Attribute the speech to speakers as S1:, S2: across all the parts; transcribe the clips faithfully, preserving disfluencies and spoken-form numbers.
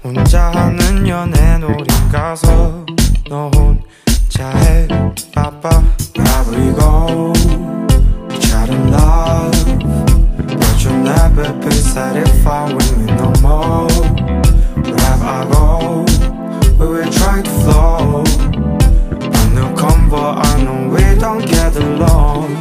S1: 혼자 하는 연애 놀이 가서 너 혼자 해 바빠. Wherever we go, we try to love, but you'll never be satisfied with me no more. Wherever I go, we will try to flow, but no combo, I know we don't get along.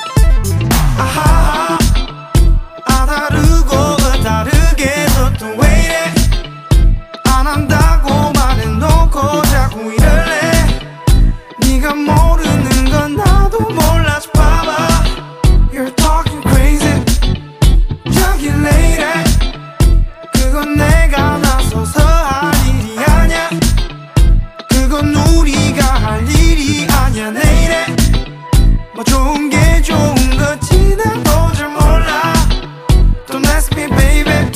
S1: 아하, 안 다르고 다르게도 또 왜 이래. 안 한다고 말해놓고 자꾸 이럴래. 네가 모르는 건 나도 몰라서 봐봐. You're talking crazy. 저길래 이래. 그건 내가 나서서 할 일이 아냐. 그건 우리가 할 일이 아냐. 내 이래. 뭐 좋은 게 좋은 거지 나도 잘 몰라. Don't ask me baby.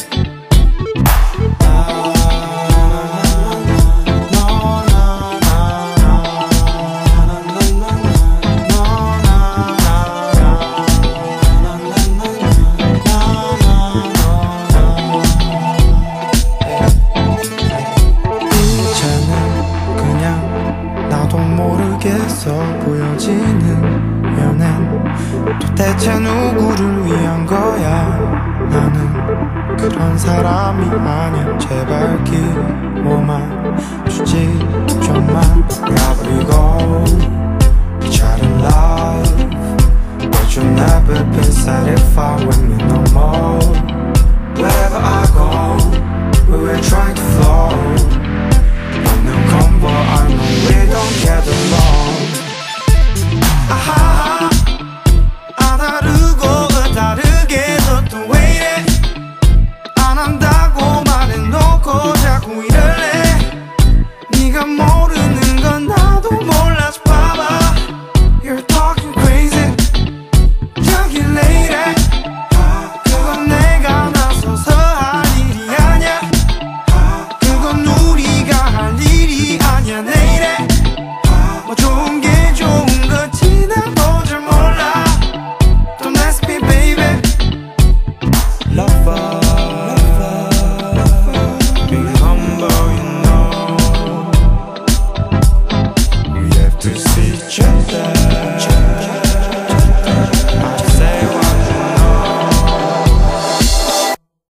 S1: 모르겠어 보여지는 연애 도대체 누구를 위한 거야. 나는 그런 사람이 아니야. 제발 기워만 주지 좀만. Wherever we go, we try to love, but you'll never be satisfied with me no more. Wherever I go, we will try to flow, no combo, I know we don't get along. 아하, 안 다르고 다르게도 또 왜 이래. 안 한다고 말해놓고 자꾸 이럴래. 네가 모르는 건 나도 몰라서 봐봐. You're talking crazy. 저길래 이래. 그건 내가 나서서 할 일이 아냐. 그건 우리가 할 일이 아냐. 내 이래. 뭐 좋은 게 좋은 거지 나도 잘 몰라. Don't ask me baby. Lover, be humble you know. We have to see each other.